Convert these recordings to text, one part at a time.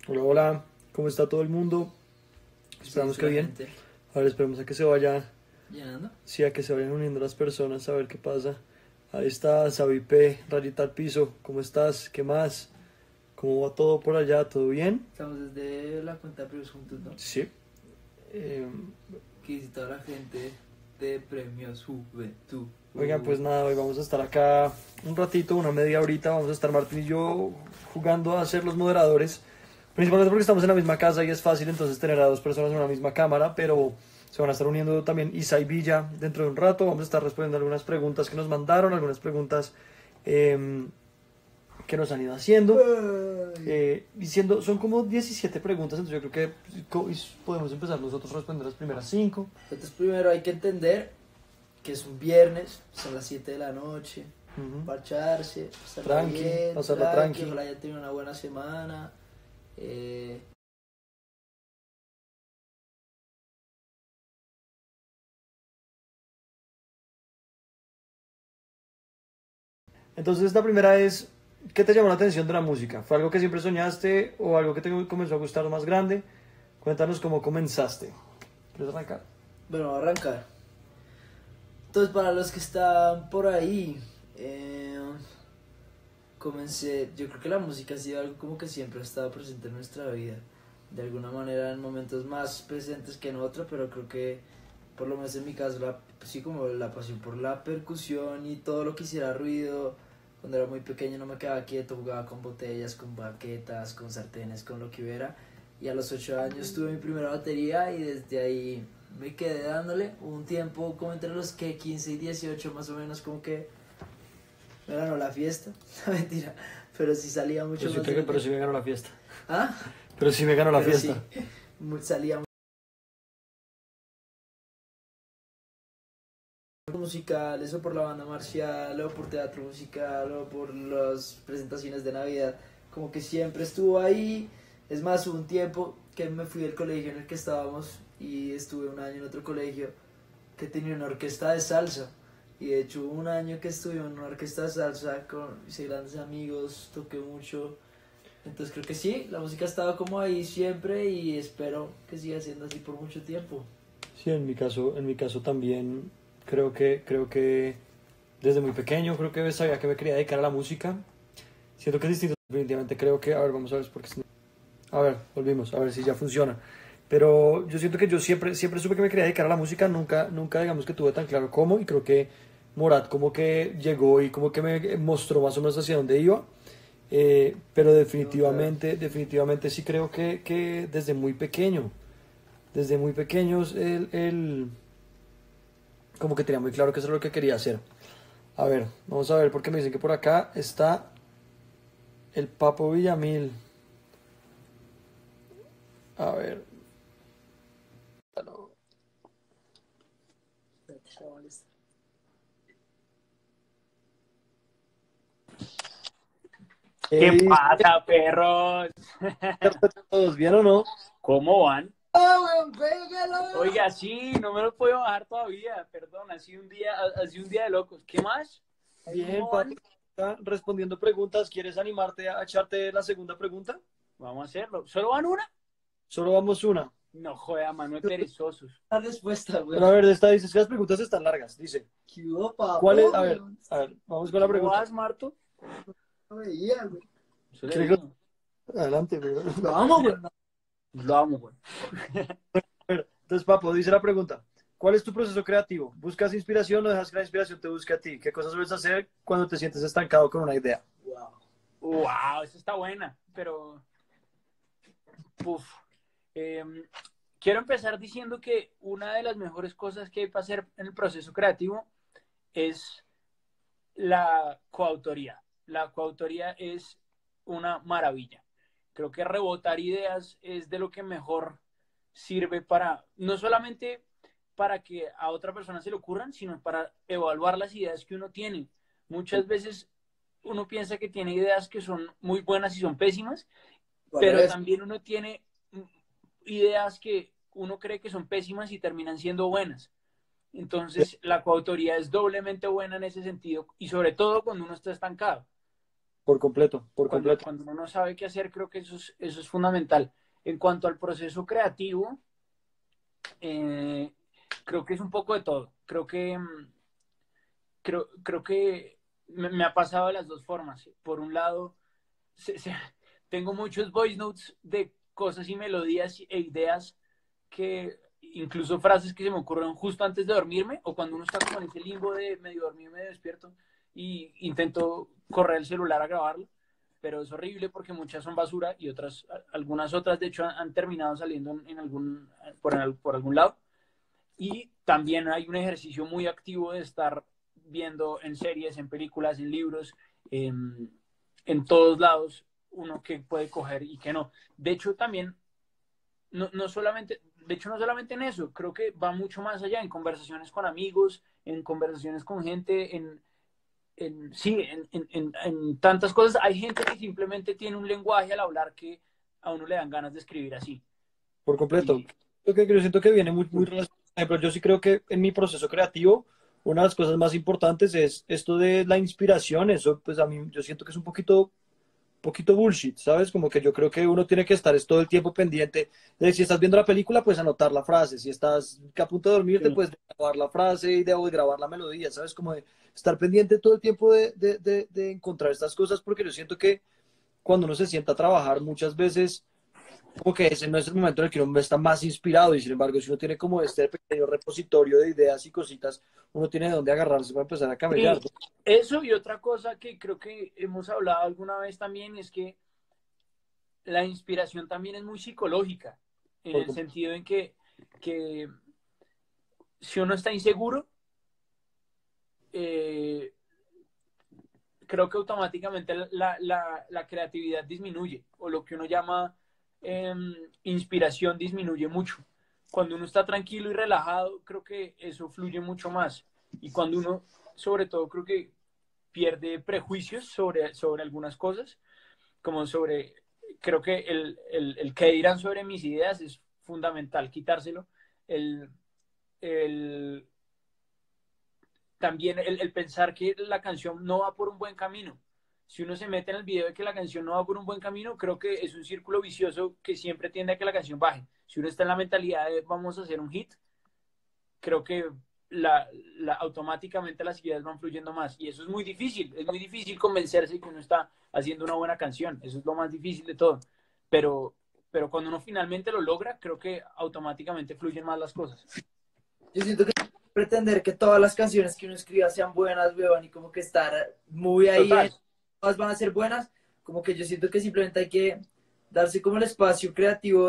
Hola, hola, ¿cómo está todo el mundo? Sí, Esperamos está que la bien. gente A ver, esperemos a que se vaya, llenando. sí, a que se vayan uniendo las personas, a ver qué pasa. Ahí está, Sabi P, Rayita al piso, ¿cómo estás? ¿Qué más? ¿Cómo va todo por allá? ¿Todo bien? Estamos desde la cuenta de Premios Juntos, ¿no? Sí. Eh, Que dice toda la gente de Premios Juventud. Oigan, pues nada, hoy vamos a estar acá un ratito, una media horita, vamos a estar Martín y yo jugando a ser los moderadores. Principalmente porque estamos en la misma casa y es fácil entonces tener a dos personas en una misma cámara, pero se van a estar uniendo también Isa y Villa dentro de un rato. Vamos a estar respondiendo algunas preguntas que nos mandaron, algunas preguntas eh, que nos han ido haciendo. Ay. Diciendo, son como 17 preguntas, entonces yo creo que podemos empezar nosotros a responder las primeras 5. Entonces primero hay que entender que es un viernes, son las 7 de la noche, parcharse, pasarla Tranqui, bien, pasarla tranqui. ojalá haya tenido una buena semana. Entonces, la primera es, ¿qué te llamó la atención de la música? ¿Fue algo que siempre soñaste o algo que te comenzó a gustar más grande? Cuéntanos cómo comenzaste. ¿Quieres arrancar? Bueno, voy a arrancar. Entonces para los que están por ahí, comencé, yo creo que la música ha sido algo como que siempre ha estado presente en nuestra vida, de alguna manera en momentos más presentes que en otros, pero creo que por lo menos en mi caso, sí, como la pasión por la percusión y todo lo que hiciera ruido. Cuando era muy pequeño no me quedaba quieto, jugaba con botellas, con baquetas, con sartenes, con lo que hubiera, y a los 8 años tuve mi primera batería y desde ahí me quedé dándole un tiempo como entre los que 15 y 18 más o menos, como que me ganó la fiesta. No, mentira, pero sí salía mucho Pero sí, más de lo pero que... sí me ganó la fiesta. ¿Ah? Pero sí me ganó la Pero sí, fiesta. salía musical, eso por la banda marcial, luego por teatro musical, luego por las presentaciones de Navidad, como que siempre estuvo ahí. Es más, hubo un tiempo que me fui del colegio en el que estábamos y estuve un año en otro colegio que tenía una orquesta de salsa. Y de hecho hubo un año que estuve en una orquesta de salsa con mis grandes amigos, toqué mucho. Entonces creo que sí, la música ha estado como ahí siempre y espero que siga siendo así por mucho tiempo. Sí, en mi caso también creo que desde muy pequeño creo que sabía que me quería dedicar a la música. Siento que es distinto, definitivamente creo que, a ver, vamos a ver, porque a ver, volvimos, a ver si ya funciona. Pero yo siento que yo siempre supe que me quería dedicar a la música, nunca digamos que tuve tan claro cómo, y creo que Morat como que llegó y como que me mostró más o menos hacia dónde iba. Pero definitivamente sí creo que desde muy pequeños, él como que tenía muy claro que eso era lo que quería hacer. A ver, vamos a ver, porque me dicen que por acá está el Papo Villamil. A ver, ¿Qué ¿qué pasa, perros? todos bien o no? ¿Cómo van? ¡Ah, weón, pégalo! Oiga, sí, no me lo puedo bajar todavía, perdón, ha sido un día de locos. ¿Qué más? Bien, ¿Cómo Pato, van? está respondiendo preguntas. ¿Quieres animarte a echarte la segunda pregunta? Vamos a hacerlo. ¿Solo van una? Solo vamos una. No joda, mano de perezosos. La respuesta, Pero weón. a ver, esta dice, es que las preguntas están largas. Dice, ¿Qué hubo, ¿cuál es? papo, weón? A ver, vamos con la ¿Cómo pregunta. vas, Marto? No veía, güey. Eso le ¿Quiere que- digo. Adelante, güey. Vamos, güey. Lo amo, güey. A ver, entonces, Papo, dice la pregunta. ¿Cuál es tu proceso creativo? ¿Buscas inspiración o dejas que la inspiración te busque a ti? ¿Qué cosas sueles hacer cuando te sientes estancado con una idea? Wow. Wow, esa está buena, pero... Uf. Quiero empezar diciendo que una de las mejores cosas que hay para hacer en el proceso creativo es la coautoría. La coautoría es una maravilla. Creo que rebotar ideas es de lo que mejor sirve para, no solamente para que a otra persona se le ocurran, sino para evaluar las ideas que uno tiene. Muchas veces uno piensa que tiene ideas que son muy buenas y son pésimas, Al pero revés. también uno tiene ideas que uno cree que son pésimas y terminan siendo buenas. Entonces, la coautoría es doblemente buena en ese sentido y sobre todo cuando uno está estancado. Por completo, por completo. Cuando uno no sabe qué hacer, creo que eso es fundamental. En cuanto al proceso creativo, eh, creo que es un poco de todo. Creo que me ha pasado de las dos formas. Por un lado, se, se, tengo muchos voice notes de cosas y melodías e ideas que incluso frases que se me ocurren justo antes de dormirme o cuando uno está como en ese limbo de medio dormido, medio despierto y intento correr el celular a grabarlo, pero es horrible porque muchas son basura y otras, algunas otras de hecho han terminado saliendo en algún, por algún lado. Y también hay un ejercicio muy activo de estar viendo en series, en películas, en libros, en todos lados, uno que puede coger y que no. De hecho, también, no solamente, de hecho, no solamente en eso, creo que va mucho más allá, en conversaciones con amigos, en conversaciones con gente, sí, en tantas cosas. Hay gente que simplemente tiene un lenguaje al hablar que a uno le dan ganas de escribir así. Por completo. Y, Yo siento que viene muy, muy relacionado. Por ejemplo, yo sí creo que en mi proceso creativo, una de las cosas más importantes es esto de la inspiración. Eso, pues a mí, yo siento que es un poquito bullshit, ¿sabes? Como que yo creo que uno tiene que estar es todo el tiempo pendiente de si estás viendo la película, pues anotar la frase. Si estás a punto de dormirte, sí. pues de grabar la frase y de grabar la melodía, ¿sabes? Como de estar pendiente todo el tiempo de encontrar estas cosas, porque yo siento que cuando uno se sienta a trabajar, muchas veces como que ese no es el momento en el que uno está más inspirado y sin embargo si uno tiene como este pequeño repositorio de ideas y cositas, uno tiene de dónde agarrarse para empezar a camellar, Sí, ¿no? eso y otra cosa que creo que hemos hablado alguna vez también es que la inspiración también es muy psicológica, en Por el completo. sentido en que si uno está inseguro, eh, creo que automáticamente la creatividad disminuye, o lo que uno llama eh, inspiración disminuye mucho. Cuando uno está tranquilo y relajado, creo que eso fluye mucho más. Y cuando uno, sobre todo, creo que pierde prejuicios sobre algunas cosas, como sobre, creo que el que dirán sobre mis ideas es fundamental, quitárselo. El, el, también el pensar que la canción no va por un buen camino. Si uno se mete en el video de que la canción no va por un buen camino, creo que es un círculo vicioso que siempre tiende a que la canción baje. Si uno está en la mentalidad de vamos a hacer un hit, creo que automáticamente las ideas van fluyendo más. Y eso es muy difícil convencerse que uno está haciendo una buena canción. Eso es lo más difícil de todo. Pero, pero cuando uno finalmente lo logra, creo que automáticamente fluyen más las cosas. Yo siento que pretender que todas las canciones que uno escriba sean buenas, weón, y como que estar muy ahí Total, en todas van a ser buenas, como que yo siento que simplemente hay que darse como el espacio creativo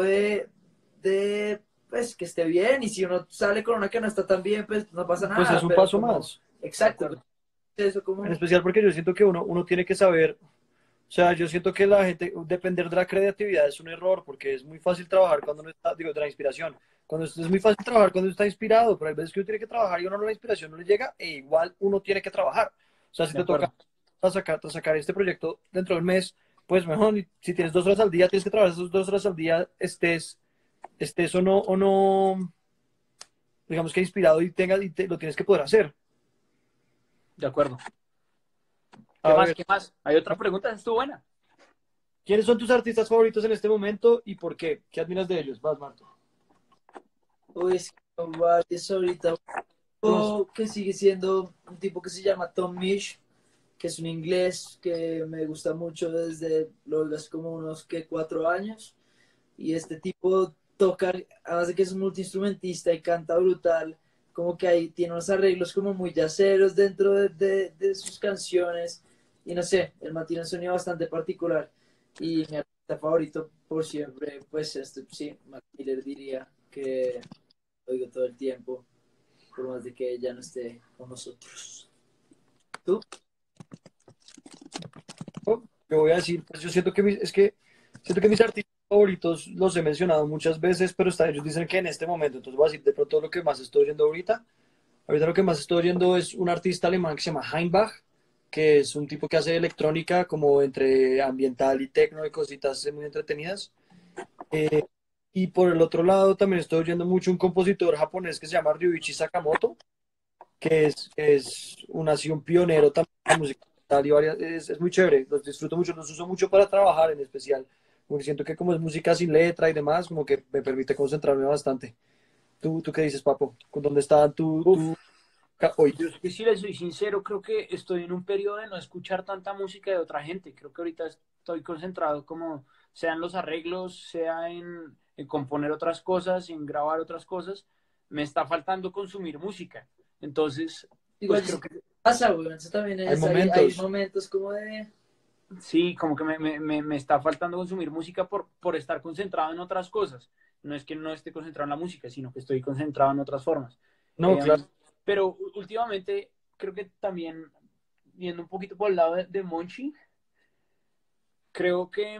pues, que esté bien, y si uno sale con una que no está tan bien, pues no pasa Pues es nada, un pero paso como, más, de exacto, acuerdo. eso en como, especial porque yo siento que uno tiene que saber, o sea, yo siento que la gente, depender de la creatividad es un error, porque es muy fácil trabajar cuando no está, digo, de la inspiración, es muy fácil trabajar cuando está inspirado, pero hay veces que uno tiene que trabajar y uno no la inspiración no le llega, e igual uno tiene que trabajar. O sea, si De te toca acuerdo. sacar este proyecto dentro del mes, pues mejor, si tienes 2 horas al día, tienes que trabajar esas 2 horas al día, estés o no, digamos que inspirado y lo tienes que poder hacer. De acuerdo. ¿Qué A más? ver, ¿Qué más? ¿Hay otra pregunta? Estuvo buena. ¿quiénes son tus artistas favoritos en este momento y por qué? ¿Qué admiras de ellos? Vas, Marto. uy, es que son varios ahorita, que sigue siendo un tipo que se llama Tom Misch, que es un inglés que me gusta mucho desde lo hace como unos que 4 años. Y este tipo toca, además de que es un multiinstrumentista y canta brutal, como que ahí tiene unos arreglos como muy yaceros dentro de sus canciones. Y no sé, el man tiene un sonido bastante particular. Y mi artista favorito por siempre, pues este, sí, Mac Miller diría que lo oigo todo el tiempo, por más de que ella no esté con nosotros. ¿Tú? Yo voy a decir, pues yo siento siento que mis artistas favoritos los he mencionado muchas veces, pero ellos dicen que en este momento, entonces voy a decir de pronto lo que más estoy oyendo ahorita. Ahorita lo que más estoy oyendo es un artista alemán que se llama Heimbach, que es un tipo que hace electrónica como entre ambiental y tecno y cositas muy entretenidas. Eh, y por el otro lado también estoy oyendo mucho un compositor japonés que se llama Ryuichi Sakamoto, que es así un pionero también en la música instrumental y varias, es muy chévere, los disfruto mucho, los uso mucho para trabajar en especial, porque siento que como es música sin letra y demás, como que me permite concentrarme bastante. ¿Tú qué dices, Papo? ¿Dónde está Uf, hoy? yo es que si les soy sincero, creo que estoy en un periodo de no escuchar tanta música de otra gente. Creo que ahorita estoy concentrado como sea en los arreglos, sea en componer otras cosas, en grabar otras cosas. Me está faltando consumir música. Entonces, pues Igual creo eso que pasa, güey. Eso también Hay es, hay momentos, momentos como de... sí, como que me está faltando consumir música por estar concentrado en otras cosas. No es que no esté concentrado en la música, sino que estoy concentrado en otras formas. no, Eh, claro, pero últimamente creo que también, viendo un poquito por el lado de Monchi, creo que,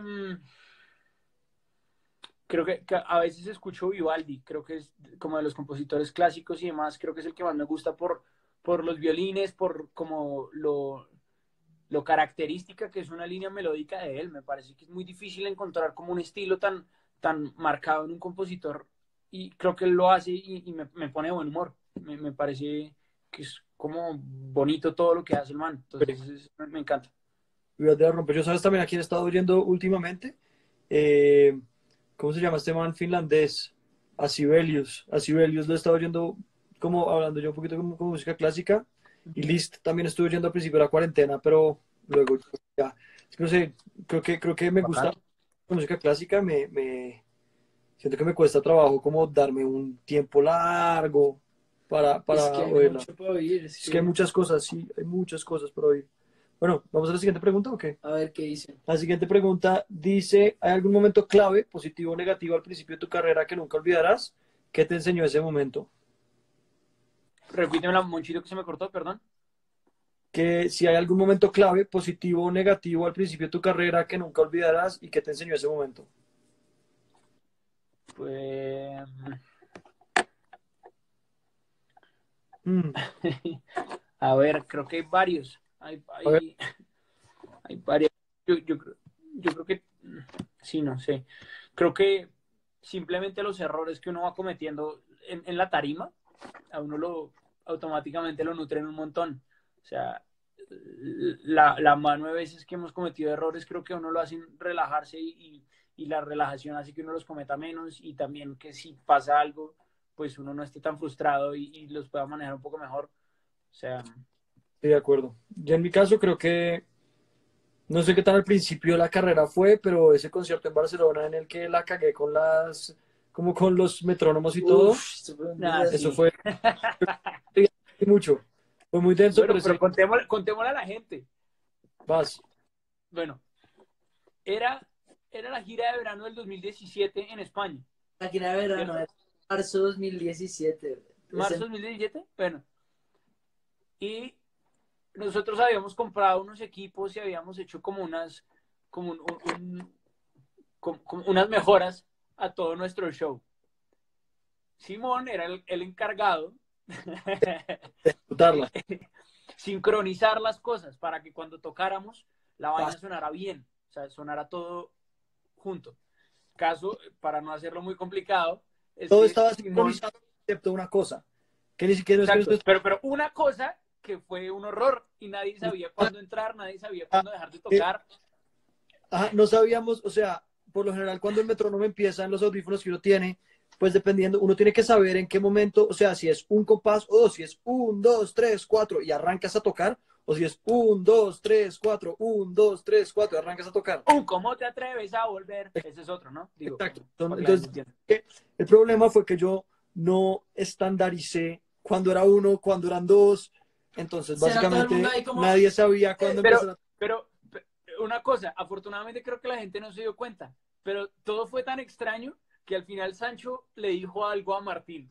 que a veces escucho Vivaldi, creo que es como de los compositores clásicos y demás, creo que es el que más me gusta por los violines, por como lo característica que es una línea melódica de él. Me parece que es muy difícil encontrar como un estilo tan marcado en un compositor y creo que él lo hace y me pone de buen humor. Me parece que es como bonito todo lo que hace el man. Entonces me encanta. Ciudad de la Rompe. Yo sabes también a quién he estado oyendo últimamente. Eh, ¿Cómo se llama este man finlandés? A Sibelius. A Sibelius lo he estado oyendo como hablando yo un poquito como música clásica. Y Liszt también estuve oyendo al principio de la cuarentena, pero luego ya. Es que no sé, creo que me gusta Bacano. la música clásica. Siento que me cuesta trabajo como darme un tiempo largo Es para que hay oírla. mucho para oír, es Es que hay que... muchas cosas, sí, hay muchas cosas para oír. Bueno, ¿vamos a la siguiente pregunta o qué? A ver qué dicen. La siguiente pregunta dice, ¿hay algún momento clave, positivo o negativo al principio de tu carrera que nunca olvidarás? ¿Qué te enseñó ese momento? Repíteme la monchito que se me cortó, perdón. Que si hay algún momento clave, positivo o negativo al principio de tu carrera que nunca olvidarás y qué te enseñó ese momento. Pues, Mm, a ver, creo que hay varios. a ver, Hay varios. Yo creo que, sí, no sé. Creo que simplemente los errores que uno va cometiendo en la tarima, a uno automáticamente lo nutren un montón. O sea, la mano de veces que hemos cometido errores, creo que a uno lo hacen relajarse y la relajación hace que uno los cometa menos y también que si pasa algo, pues uno no esté tan frustrado y los pueda manejar un poco mejor. O sea, estoy de acuerdo. Yo en mi caso creo que, no sé qué tan al principio de la carrera fue, pero ese concierto en Barcelona en el que la cagué con como con los metrónomos y todo, Uf, esto fue un nada, eso sí. fue mucho. Fue muy denso, pero Bueno, ese pero contémosle a la gente. vas. Bueno, era la gira de verano del 2017 en España, Aquí era verano, ¿cierto? era marzo 2017. Marzo 2017, bueno. Y nosotros habíamos comprado unos equipos y habíamos hecho como como, como unas mejoras a todo nuestro show. Simón era el encargado Disfrutarla. de sincronizar las cosas para que cuando tocáramos la vaina Pas- sonara bien, o sea, sonara todo junto. Caso, para no hacerlo muy complicado, es Todo que estaba Simón, sincronizado excepto una cosa, que ni siquiera es que exacto, nosotros pero una cosa que fue un horror y nadie sabía cuándo entrar, nadie sabía cuándo dejar de eh, tocar. no sabíamos, o sea, por lo general cuando el metrónomo empieza en los audífonos que uno tiene, pues dependiendo, uno tiene que saber en qué momento, o sea, si es un compás o dos, si es un, dos, tres, cuatro y arrancas a tocar, o si es un, dos, tres, cuatro, un, dos, tres, cuatro y arrancas a tocar. ¿Cómo te atreves a volver? Ese es otro, ¿no? Digo, Exacto. para que la gente Entonces, entienda. el problema fue que yo no estandaricé cuándo era uno, cuándo eran dos. Entonces, Será todo el mundo básicamente, ahí como... nadie sabía cuándo Pero, empezar a... pero, una cosa, afortunadamente creo que la gente no se dio cuenta, pero todo fue tan extraño que al final Sancho le dijo algo a Martín.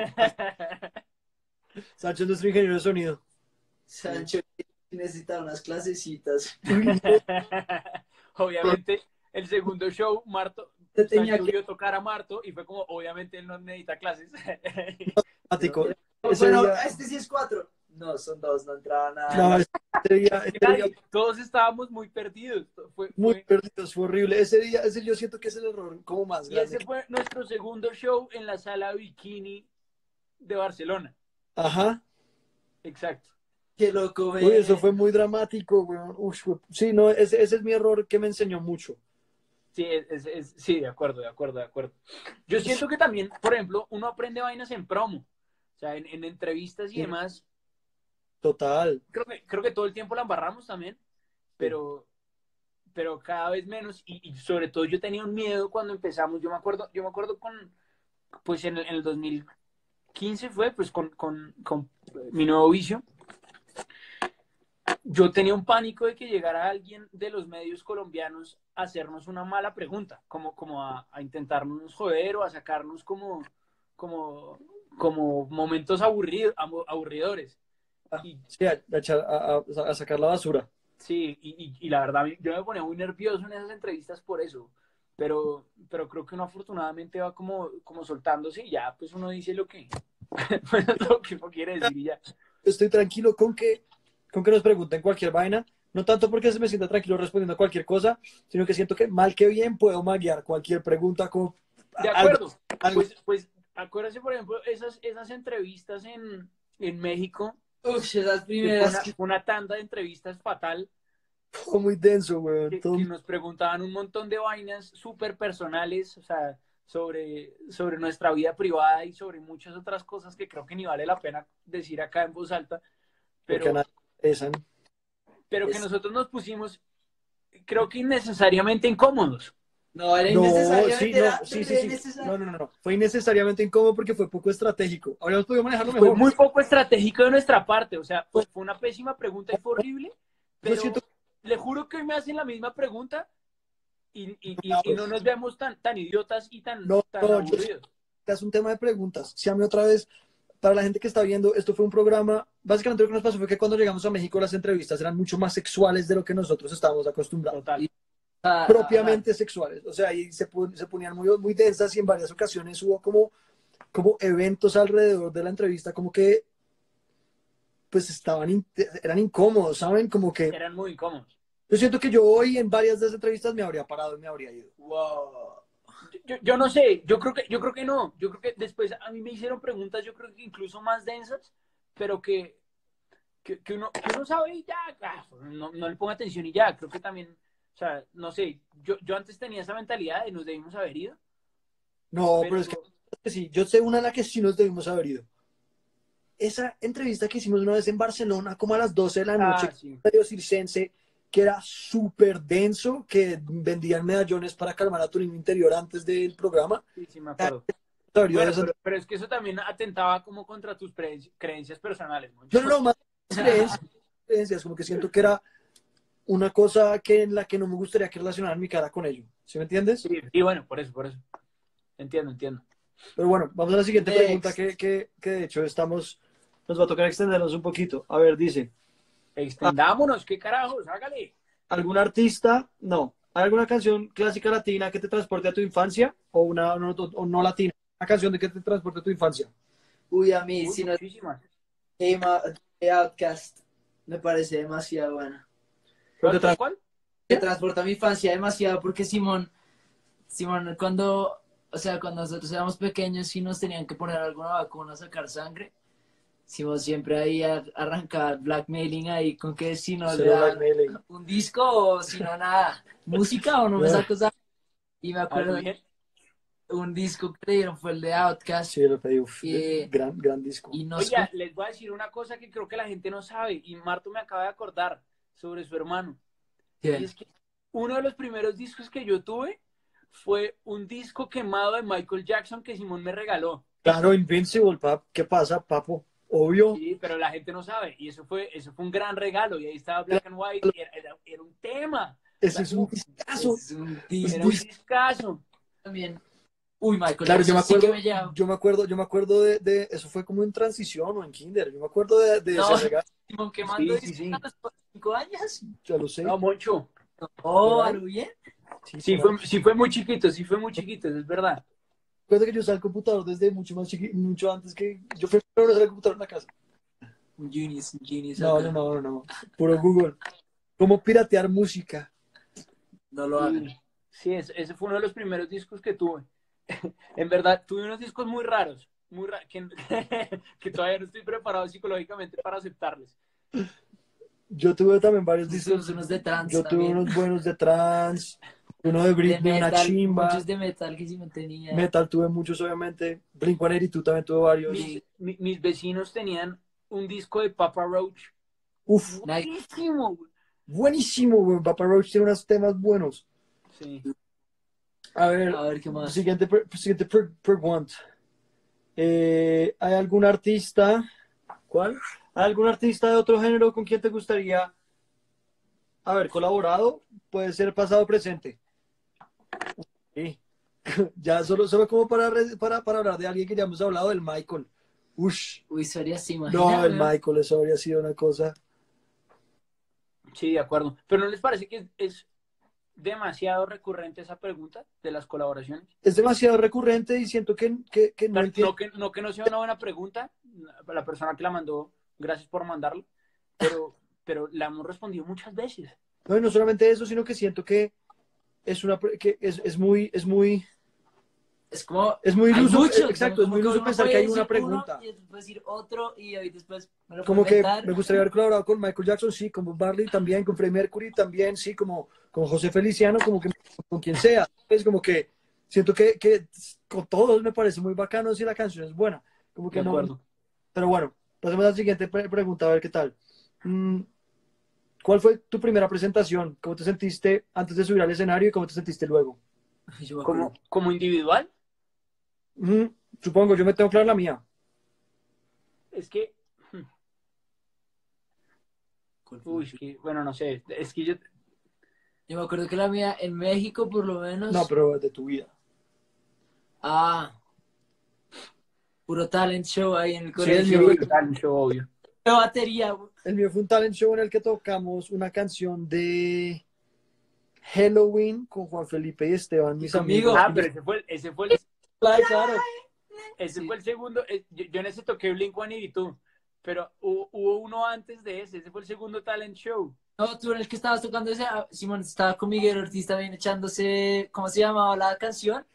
Sánchez es nuestro ingeniero de sonido. Sancho necesita unas clasecitas. Uy, no, Obviamente, el segundo show, Te tenía Sancho que... vio tocar a Marto y fue como, obviamente él no necesita clases. automático. Ese Bueno, día, este sí es cuatro. No, son dos, no entraba nada. no, ese día Todos estábamos muy perdidos. muy perdidos, fue horrible. Ese yo siento que es el error como más Y grande. ese fue nuestro segundo show en la sala Bikini de Barcelona. Ajá. Exacto. Qué loco, Uy, eso ve. fue muy dramático, weón. Sí, no, ese es mi error que me enseñó mucho. Sí, sí, de acuerdo, de acuerdo, de acuerdo. Yo siento que también, por ejemplo, uno aprende vainas en promo, o sea, en entrevistas y Sí, demás. total. Creo que todo el tiempo la embarramos también, Sí. pero, pero cada vez menos. Y sobre todo yo tenía un miedo cuando empezamos. Yo me acuerdo pues en el 2015 fue, pues con mi nuevo vicio. Yo tenía un pánico de que llegara alguien de los medios colombianos a hacernos una mala pregunta, como a intentarnos joder o a sacarnos como, como momentos aburridores. Y Sí, a sacar la basura. sí, y la verdad, yo me ponía muy nervioso en esas entrevistas por eso, pero creo que uno afortunadamente va como soltándose y ya, pues uno dice pues, lo que uno quiere decir y ya. Estoy tranquilo con que nos pregunten cualquier vaina. No tanto porque se me sienta tranquilo respondiendo a cualquier cosa, sino que siento que mal que bien puedo maguear cualquier pregunta como De algo, acuerdo, algo pues acuérdense, por ejemplo, esas entrevistas en México, Uf, esas que fue primeras una, que... fue una tanda de entrevistas fatal, muy denso, weón. que nos preguntaban un montón de vainas súper personales, o sea, sobre nuestra vida privada y sobre muchas otras cosas que creo que ni vale la pena decir acá en voz alta, Porque a pero, nadie le interesan. pero que es- nosotros nos pusimos, creo que innecesariamente incómodos. No, era No, sí, innecesariamente, no, era sí, sí, re sí. No, necesario. no, no, no. Fue innecesariamente incómodo porque fue poco estratégico. Habríamos podido manejarlo Fue mejor. muy poco estratégico de nuestra parte, o sea, Pues, fue una pésima pregunta y fue horrible, yo siento pero le juro que hoy me hacen la misma pregunta y no que nos vemos tan idiotas y tan, no, tan no, yo siento aburridos. que es un tema de preguntas. Si a mí otra vez, para la gente que está viendo, esto fue un programa, básicamente lo que nos pasó fue que cuando llegamos a México las entrevistas eran mucho más sexuales de lo que nosotros estábamos acostumbrados. Total. Y, ajá, Propiamente sexuales. O sea, ahí se ponían muy densas y en varias ocasiones hubo como eventos alrededor de la entrevista, como que pues eran incómodos, ¿saben? Como que Eran muy incómodos. yo siento que yo hoy en varias de esas entrevistas me habría parado y me habría ido. wow. Yo no sé, yo creo que no. Yo creo que después a mí me hicieron preguntas, yo creo que incluso más densas, pero que uno sabe y ya, no le ponga atención y ya. Creo que también, o sea, no sé, yo antes tenía esa mentalidad de nos debimos haber ido, No, pero pero es que sí, yo sé una en la que sí nos debimos haber ido. Esa entrevista que hicimos una vez en Barcelona, como a las 12 de la noche, sí, radio circense, que era súper denso, que vendían medallones para calmar a tu niño interior antes del programa. sí, me acuerdo. Abrió Bueno, esa- pero es que eso también atentaba como contra tus creencias personales, No, Moncho. no, no, más creencias, como que siento que era una cosa que en la que no me gustaría que relacionaran mi cara con ello. ¿Sí me entiendes? Sí, y bueno, por eso. Entiendo. Pero bueno, vamos a la siguiente pregunta Next. que de hecho nos va a tocar extendernos un poquito. A ver, dice, Extendámonos, qué carajos, hágale. ¿algún artista? No. ¿Hay alguna canción clásica latina que te transporte a tu infancia? O no latina? Una canción de que te transporte a tu infancia. Uy, a mí, Uy, si no, muchísimas. Emma de Outcast me parece demasiado buena. Pero ¿Cuál, cuál, cuál? Me transporta a mi infancia demasiado porque Simón, o sea, cuando nosotros éramos pequeños sí nos tenían que poner alguna vacuna, sacar sangre. Simón siempre ahí arrancaba blackmailing ahí con que si no le Cero dan blackmailing. un disco o si no nada, música o no me No, saco sangre. Y me A lo acuerdo bien. un disco que le dieron fue el de Outcast sí, lo pedí. Uf, y, gran disco. y nos Oiga, les voy a decir una cosa que creo que la gente no sabe y Marto me acaba de acordar sobre su hermano. Y ¿Quién? es que uno de los primeros discos que yo tuve fue un disco quemado de Michael Jackson que Simón me regaló. Claro, Invincible, pap. ¿Qué pasa, papo? Obvio. Sí, pero la gente no sabe. Y eso fue un gran regalo. Y ahí estaba Black and White. Era un tema. O Ese sea, es un discazo. Es un era un disco discazo. también. Uy, Michael Claro, Jackson sí que me lleva. yo me acuerdo eso fue como en transición o en kinder. Yo me acuerdo de ese No, regalo, Simón quemando Sí, sí, discos a sí. los 5 años. ya lo sé. No, Moncho. Oh, Por ¿a ahí, lo bien? sí, Sí por ahí. fue muy chiquito, sí fue muy chiquito, es verdad. Recuerdo que yo usaba el computador desde mucho más chiquito, mucho antes que yo fui el primero a usar el computador en la casa. Un genius No, no, acá. no, no, no. Puro Google. ¿Cómo piratear música? No lo hagan. Sí, sí, ese fue uno de los primeros discos que tuve. En verdad, tuve unos discos muy raros, que todavía no estoy preparado psicológicamente para aceptarles. Yo tuve también varios Tuvimos discos. unos de trance Yo tuve también. unos buenos de trance, uno de De Britney, una metal, chimba. muchos de metal que sí me tenía. Metal tuve muchos, obviamente. Blink-182 también tuve varios. Mis vecinos tenían un disco de Papa Roach. Uf, Nice. Buenísimo, güey. buenísimo, güey. Papa Roach tiene unos temas buenos. Sí. A ver, A ver qué más. siguiente pregunta. ¿Hay algún artista? ¿Cuál? ¿Hay algún artista de otro género con quien te gustaría haber colaborado? Puede ser pasado o presente. Sí. Ya solo como para hablar de alguien que ya hemos hablado, del Michael. Ush. Uy, Soria, ¿se No, imagina, el weón? Michael, eso habría sido una cosa. Sí, de acuerdo. Pero ¿no les parece que es demasiado recurrente esa pregunta de las colaboraciones? Es demasiado recurrente y siento que no Claro, entiendo. no que no sea una buena pregunta, la persona que la mandó, gracias por mandarlo, pero la hemos respondido muchas veces. No, y no solamente eso, sino que siento que Es como, es muy hay iluso, muchos, exacto, es como muy que iluso uno pensar que puede hay una decir uno pregunta. y después puede decir otro y ahí después me lo puedo Como que inventar. me gustaría haber colaborado con Michael Jackson, sí, con Bob Marley también, con Freddie Mercury también, sí, como con José Feliciano, como que con quien sea. Es como que siento que con todos me parece muy bacano si la canción es buena. Como De que no. acuerdo. Pero bueno, pasemos a la siguiente pregunta, a ver qué tal. Mm, ¿Cuál fue tu primera presentación? ¿Cómo te sentiste antes de subir al escenario y cómo te sentiste luego? Yo me acuerdo. Como individual, Mm, Supongo, yo me tengo clara la mía. es que, uy, es que, bueno, no sé, es que Yo me acuerdo que la mía en México, por lo No, menos. pero de tu vida. Ah, puro talent show ahí en el Sí, el sí, mío, colegio. fue, tal, show, obvio. De batería, güey. el mío fue un talent show en el que tocamos una canción de Halloween con Juan Felipe y Esteban, Y mis amigos. conmigo. Ah, pero Claro. ese Sí. fue el segundo, yo en ese toqué Blink-182, pero hubo uno antes de ese fue el segundo talent show. No, tú en el que estabas tocando ese, Simón estaba con Miguel Ortiz también echándose, ¿cómo se llamaba la canción?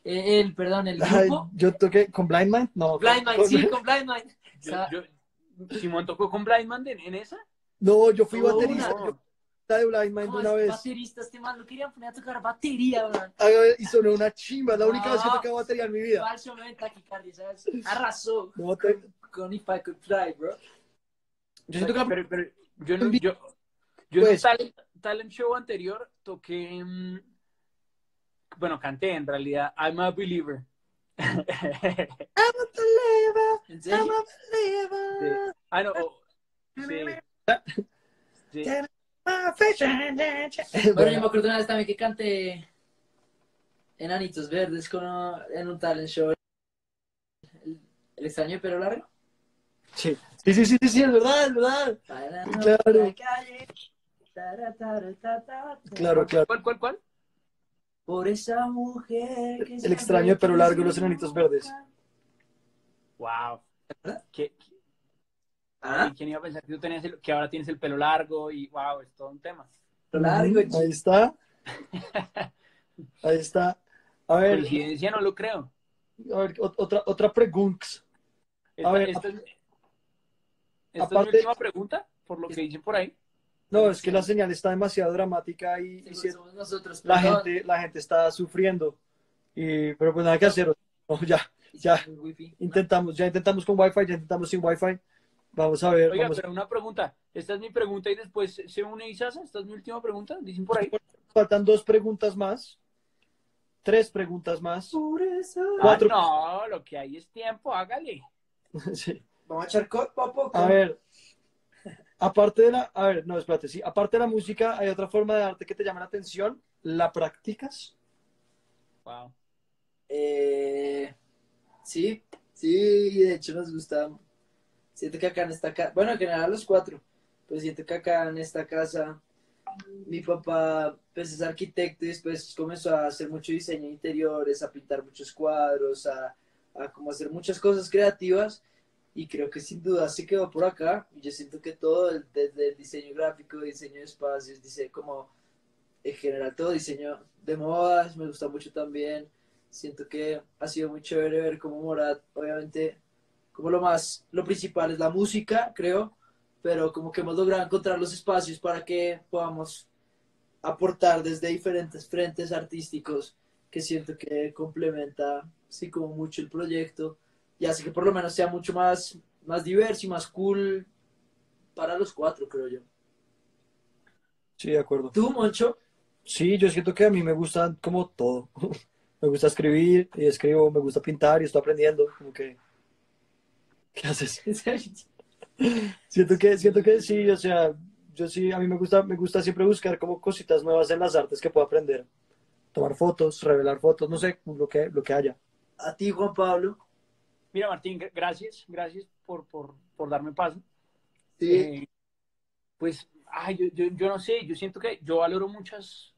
El Ay, grupo. yo toqué con Blind Man, no, Blind Mind, sí, con Blind Mind. O Yo, sea, yo, Simón tocó con Blindman en esa. no, yo fui hubo baterista, una. yo No, fui de Blind Man de ¿Cómo una es vez. baterista? Este man lo querían poner a tocar batería, man. Y sonó una chimba, es la única vez que he No, tocado batería en mi vida. falso, man, taquicardia, ¿sabes? Arrasó No, con If I Could Fly, bro. yo siento que la pero yo en no, vivo, yo en un pues, talent show anterior toqué, bueno, canté en realidad I'm a Believer. I'm a believer, ¿En I'm serio? a Sí. believer. Ah, no, sí, sí. Bueno, yo me Bueno, acuerdo una vez también que canté Enanitos Verdes en un talent show. El extraño de pelo largo. sí, sí, es verdad, es verdad. Bailando por la Claro, calle. Tara, tara, ta, ta, claro, ta. claro. ¿Cuál? Por esa mujer que El extraño de siempre pelo largo y los quise enanitos verdes. buscar. Wow. ¿Qué, ¿Ah? quién iba a pensar que que ahora tienes el pelo largo y wow, es todo un tema? Lo largo, Ahí chico. está, ahí está. A Coincidencia, no lo creo. ver, otra pregunta. A Esta, ver, esta, es, esta es mi aparte, última pregunta, por lo que dicen por ahí. no, es que la señal está demasiado dramática y Seguro somos nosotros, la perdón. la gente está sufriendo. Pero pues nada que hacer. No, ya, El wifi, ¿no? ya intentamos con Wi-Fi, ya intentamos sin Wi-Fi. Vamos a ver, Oiga, pero una pregunta. Esta es mi pregunta y después se une Isasa. Esta es mi última pregunta. Dicen por ahí. faltan dos preguntas más, tres preguntas más, Por eso. Ah, cuatro. no, lo que hay es tiempo, hágale. Sí. Vamos a echar papo. A ver, aparte de a ver, no, espérate, sí, aparte de la música, ¿hay otra forma de arte que te llame la atención? ¿La practicas? Wow. Sí, sí, de hecho nos gusta. Siento que acá en esta casa, bueno, en general los cuatro, pero siento que acá en esta casa, mi papá pues, es arquitecto y después comenzó a hacer mucho diseño de interiores, a pintar muchos cuadros, a como hacer muchas cosas creativas y creo que sin duda se quedó por acá. Y yo siento que todo, desde el diseño gráfico, diseño de espacios, dice como en general todo diseño de modas, me gusta mucho también. Siento que ha sido muy chévere ver cómo Morat, obviamente, como lo principal es la música, creo, pero como que hemos logrado encontrar los espacios para que podamos aportar desde diferentes frentes artísticos que siento que complementa, sí, como mucho el proyecto y hace que por lo menos sea mucho más diverso y más cool para los cuatro, creo yo. Sí, de acuerdo. ¿Tú, Moncho? Sí, yo siento que a mí me gusta como todo. Me gusta escribir y escribo, me gusta pintar y estoy aprendiendo. Como que, ¿qué haces? Siento que sí, o sea, yo sí, a mí me gusta siempre buscar como cositas nuevas en las artes que puedo aprender. Tomar fotos, revelar fotos, no sé, lo que haya. A ti, Juan Pablo. Mira, Martín, gracias por darme paso. Sí. Eh, pues, yo no sé, yo siento que yo valoro muchas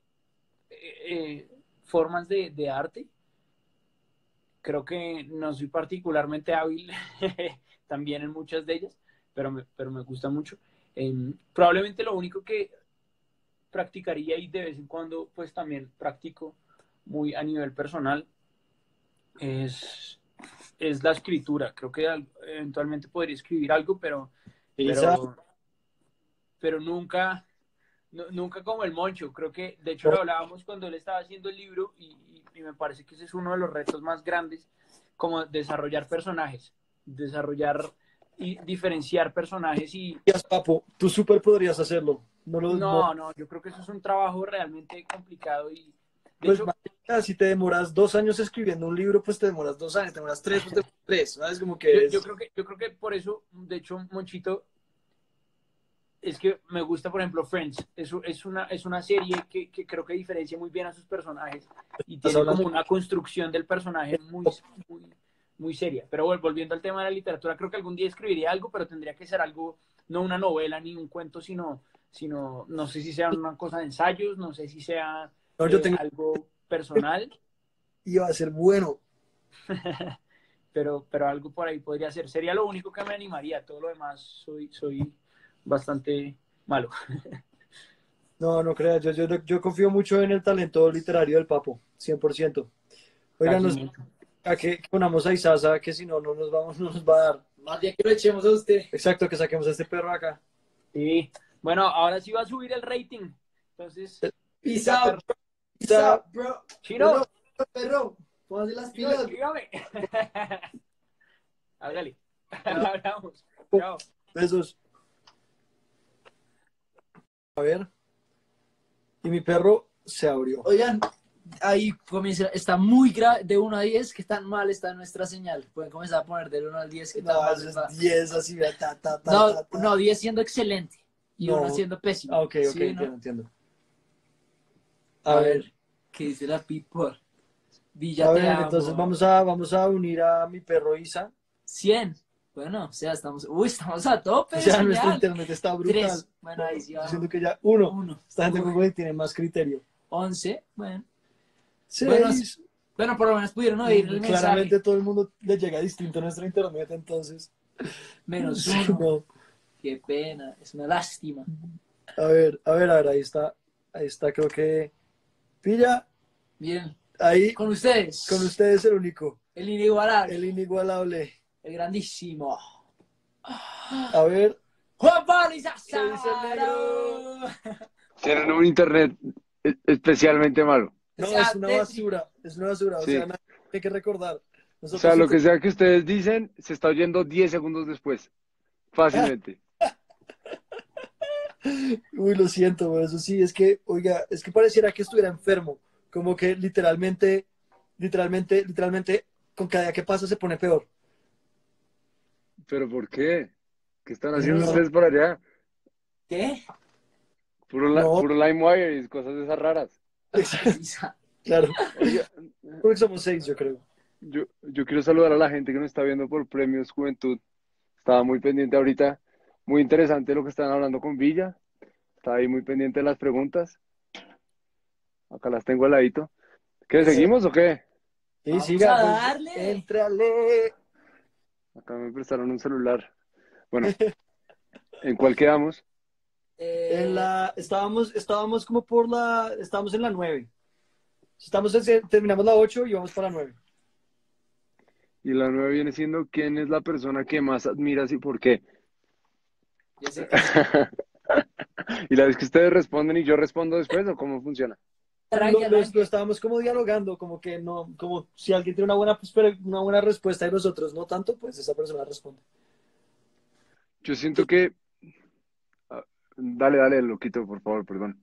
formas de arte. Creo que no soy particularmente hábil también en muchas de ellas, pero me gusta mucho. Probablemente lo único que practicaría y de vez en cuando pues también practico muy a nivel personal es, es la escritura. Creo que eventualmente podría escribir algo, Isa, pero, pero nunca como el Moncho. Creo que de hecho no, lo hablábamos cuando él estaba haciendo el libro y me parece que ese es uno de los retos más grandes, como desarrollar personajes, desarrollar y diferenciar personajes y días, papo, tú súper podrías hacerlo. No, no, yo creo que eso es un trabajo realmente complicado y de pues hecho marica, si te demoras 2 años escribiendo un libro, pues te demoras 2 años, te demoras tres, pues te demoras tres, ¿sabes? Como yo, que yo es, creo que yo creo que por eso, de hecho, Monchito, es que me gusta, por ejemplo, Friends. Es una serie que creo que diferencia muy bien a sus personajes y estás tiene como hablando, una construcción del personaje muy seria. Pero bueno, volviendo al tema de la literatura, creo que algún día escribiría algo, pero tendría que ser algo, no una novela ni un cuento, sino no sé si sea una cosa de ensayos, no sé si sea no, yo tengo, algo personal, iba a ser bueno. pero algo por ahí podría ser. Sería lo único que me animaría. Todo lo demás soy bastante malo. No, no creas, yo confío mucho en el talento literario del Papo, 100%. Oigan, Gracias mucho. a que ponamos a Isasa, que si no, no nos va a dar. Más bien que lo echemos a usted. Exacto, que saquemos a este perro acá. Sí. Bueno, ahora sí va a subir el rating. Entonces, Peace siga, out, perro. bro. Peace Isa, out, bro. Chino, Perro, perro. Póngase las Chino, pilas. escríbame. Hágale. Chao. Hablamos. Chao. besos. A ver, y mi perro se abrió. Oigan, ahí comienza, está muy grave, de 1 a 10, que tan mal está nuestra señal. Pueden comenzar a poner del 1 al 10, que tan No, mal eso les va. es 10, así, ta, ta, ta, No, ta, ta. no, 10 siendo excelente y No. 1 siendo pésimo. Ah, ok, ¿Sí, no? entiendo. A A ver, ver, ¿qué dice la people? a Villa, te ver, entonces amo. vamos a unir a mi perro Isa. 100. Bueno, o sea, estamos a tope O de sea, nuestro señal. internet está brutal. 3. Bueno, ahí sí Yo va. siento que ya, uno. 1. Esta gente con Google tiene más criterio. 11. Bueno. Bueno, 6. bueno, por lo menos pudieron oír el Claramente mensaje. todo el mundo le llega distinto a nuestro internet, entonces. -1. Sí, no. Qué pena, es una lástima. A ver, ahí está, creo que pilla, Bien, ahí, con ustedes, con ustedes el único, el inigualable, el inigualable. el grandísimo, A ver, Juan Pablo ¿qué dice el negro? Izarra. Tienen un internet especialmente malo. O No, sea, es una basura, o sea, Sí. nada hay que recordar. O sea, Nosotros lo que sea que ustedes dicen, se está oyendo 10 segundos después. Fácilmente. Uy, lo siento, pero eso sí, oiga, es que pareciera que estuviera enfermo, como que literalmente, con cada día que pasa se pone peor. ¿Pero por qué? ¿Qué están haciendo No, ustedes por allá? ¿qué? no, Puro LimeWire y cosas de esas raras. claro, Oiga, porque somos 6, yo creo. yo quiero saludar a la gente que nos está viendo por Premios Juventud. Estaba muy pendiente ahorita. Muy interesante lo que están hablando con Villa. Estaba ahí muy pendiente de las preguntas. Acá las tengo al ladito. ¿Qué, Eso. seguimos o qué? Sí, Vamos siga, a pues, darle. éntrale. Acá me prestaron un celular. Bueno, ¿en cuál quedamos? Estábamos como estábamos en la 9. Terminamos la 8 y vamos para la 9. Y la nueva viene siendo ¿quién es la persona que más admiras y por qué? Yo sé que sí. Y la vez que ustedes responden y yo respondo después, ¿o cómo funciona? Arranque, Lo arranque. estábamos como dialogando, como que no, como si alguien tiene una buena, pues, una buena respuesta y nosotros no tanto, pues esa persona responde. Yo siento que... ah, dale, dale, loquito, por favor, perdón.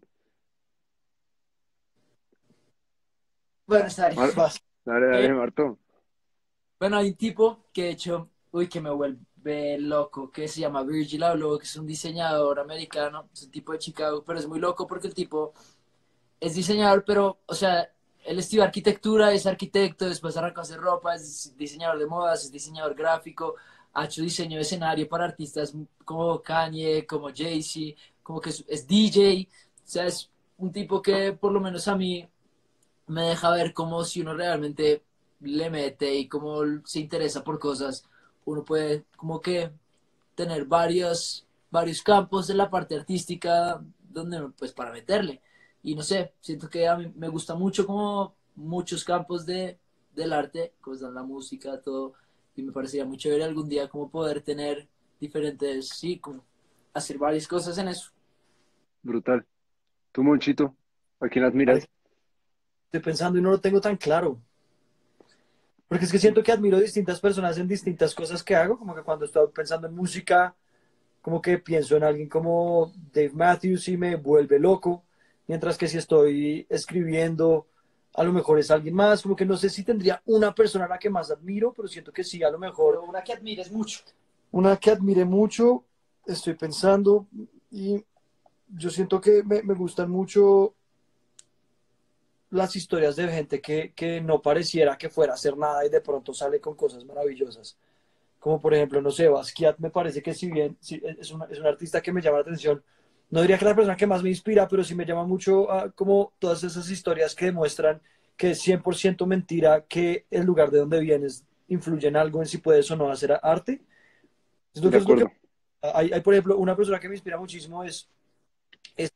Bueno, está bien. Mar- Vas. dale, Eh, dale, Marto. bueno, hay un tipo que de hecho, uy, que me vuelve loco, que se llama Virgil Abloh, que es un diseñador americano, es un tipo de Chicago, pero es muy loco porque el tipo es diseñador, pero, o sea, él estudió arquitectura, es arquitecto, después arrancó a hacer ropa, es diseñador de modas, es diseñador gráfico, ha hecho diseño de escenario para artistas como Kanye, como Jay-Z, como que es DJ, o sea, es un tipo que por lo menos a mí me deja ver cómo si uno realmente le mete y cómo se interesa por cosas, uno puede como que tener varios campos en la parte artística donde pues para meterle. Y no sé, siento que a mí me gusta mucho como muchos campos del arte, como están la música, todo, y me parecería muy chévere algún día como poder tener diferentes, sí, como hacer varias cosas en eso. Brutal. Tú, Monchito, ¿a quién Vale, admiras? estoy pensando y no lo tengo tan claro. Porque es que siento que admiro distintas personas en distintas cosas que hago, como que cuando estoy pensando en música, como que pienso en alguien como Dave Matthews y me vuelve loco, mientras que si estoy escribiendo, a lo mejor es alguien más, como que no sé si tendría una persona a la que más admiro, pero siento que sí, a lo mejor Pero una que admires mucho. una que admire mucho, estoy pensando, y yo siento que me gustan mucho las historias de gente que no pareciera que fuera a hacer nada y de pronto sale con cosas maravillosas. Como por ejemplo, no sé, Basquiat me parece que si bien es un artista que me llama la atención, no diría que es la persona que más me inspira, pero sí me llama mucho como todas esas historias que demuestran que es 100% mentira, que el lugar de donde vienes influye en algo, en si puedes o no hacer arte. De Entonces, lo que acuerdo. hay, por ejemplo, una persona que me inspira muchísimo es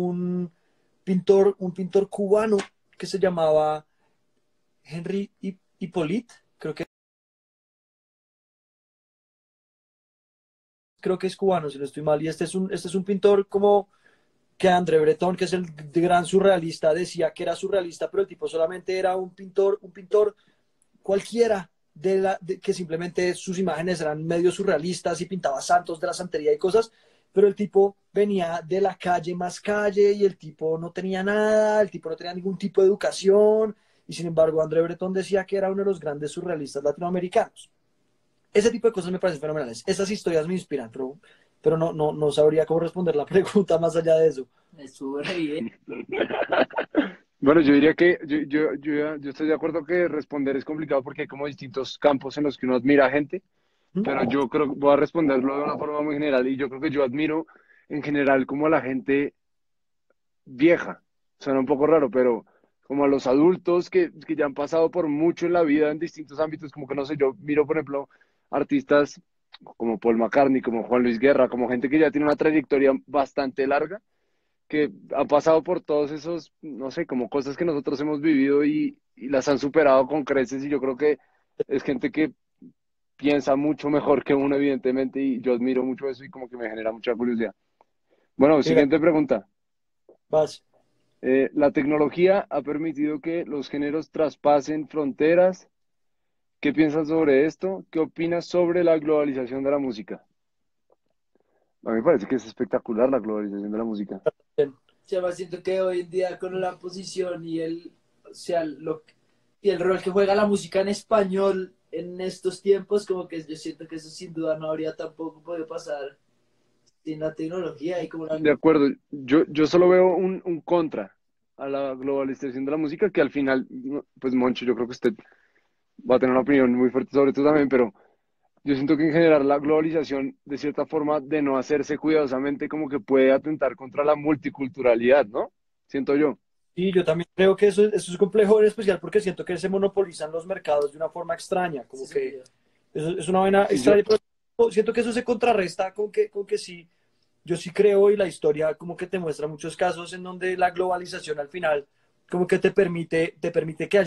un pintor cubano que se llamaba Henry Hippolyte, creo que es cubano, si no estoy mal, y este es un pintor como que André Breton, que es el gran surrealista, decía que era surrealista, pero el tipo solamente era un pintor cualquiera, que simplemente sus imágenes eran medio surrealistas y pintaba santos de la santería y cosas, pero el tipo venía de la calle más calle y el tipo no tenía nada, el tipo no tenía ningún tipo de educación, y sin embargo André Breton decía que era uno de los grandes surrealistas latinoamericanos. Ese tipo de cosas me parecen fenomenales. Esas historias me inspiran, pero no sabría cómo responder la pregunta más allá de eso. Estuvo re bien. Bueno, yo diría que yo estoy de acuerdo que responder es complicado porque hay como distintos campos en los que uno admira a gente, pero ¿Mm? yo creo que voy a responderlo de una forma muy general y yo creo que yo admiro en general como a la gente vieja. Suena un poco raro, pero como a los adultos que ya han pasado por mucho en la vida en distintos ámbitos, como que no sé, yo miro, por ejemplo, artistas como Paul McCartney, como Juan Luis Guerra, como gente que ya tiene una trayectoria bastante larga, que han pasado por todos esos, no sé, como cosas que nosotros hemos vivido y las han superado con creces y yo creo que es gente que piensa mucho mejor que uno, evidentemente, y yo admiro mucho eso y como que me genera mucha curiosidad. Bueno, Mira, siguiente pregunta. vas. La tecnología ha permitido que los géneros traspasen fronteras. ¿Qué piensas sobre esto? ¿Qué opinas sobre la globalización de la música? A mí me parece que es espectacular la globalización de la música. Se llama, siento que hoy en día con la posición y o sea, y el rol que juega la música en español en estos tiempos, como que yo siento que eso sin duda no habría tampoco podido pasar sin la tecnología y como la... De acuerdo, yo solo veo un contra a la globalización de la música, que al final, no, pues Moncho, yo creo que usted va a tener una opinión muy fuerte sobre esto también, pero yo siento que en general la globalización, de cierta forma, de no hacerse cuidadosamente, como que puede atentar contra la multiculturalidad, ¿no? Siento yo. Y yo también creo que eso es complejo en especial porque siento que se monopolizan los mercados de una forma extraña, Sí, como sí, que eso es una vaina Sí, yo, extraña, pero siento que eso se contrarresta con que sí, yo sí creo y la historia como que te muestra muchos casos en donde la globalización al final como que te permite que haya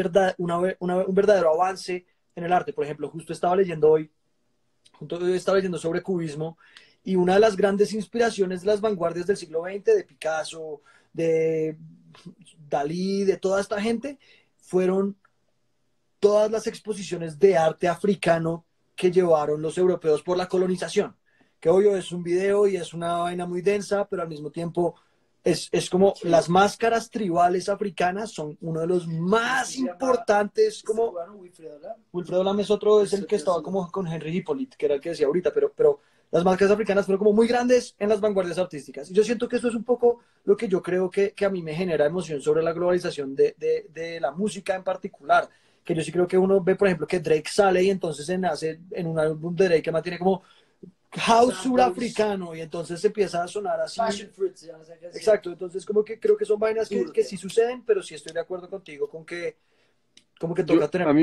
un verdadero avance en el arte. Por ejemplo, justo estaba leyendo hoy, justo estaba leyendo sobre cubismo Y una de las grandes inspiraciones de las vanguardias del siglo XX, de Picasso, de Dalí, de toda esta gente, fueron todas las exposiciones de arte africano que llevaron los europeos por la colonización. Que obvio es un video y es una vaina muy densa, pero al mismo tiempo es como las máscaras tribales africanas son uno de los más importantes. Como Wilfredo Lam es otro, es el que estaba como con Henry Hippolyte, que era el que decía ahorita, pero las máscaras africanas fueron como muy grandes en las vanguardias artísticas. Y yo siento que eso es un poco lo que yo creo que a mí me genera emoción sobre la globalización de la música en particular. Que yo sí creo que uno ve, por ejemplo, que Drake sale y entonces se nace en un álbum de Drake que mantiene como house surafricano y entonces empieza a sonar así. Passion Fruit se llama esa canción. Exacto, entonces como que creo que son vainas que sí suceden, pero sí estoy de acuerdo contigo con que como que toca tener...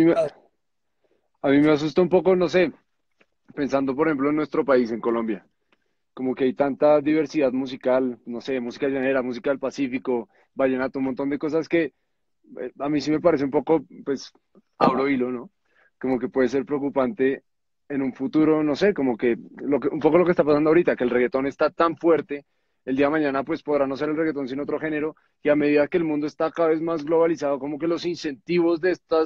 A mí me asusta un poco, no sé, pensando por ejemplo en nuestro país, en Colombia, como que hay tanta diversidad musical, no sé, música llanera, música del Pacífico, vallenato, un montón de cosas que a mí sí me parece un poco, pues, abro hilo, ¿no? Como que puede ser preocupante en un futuro, no sé, como que, un poco lo que está pasando ahorita, que el reggaetón está tan fuerte, el día de mañana pues podrá no ser el reggaetón sino otro género, y a medida que el mundo está cada vez más globalizado, como que los incentivos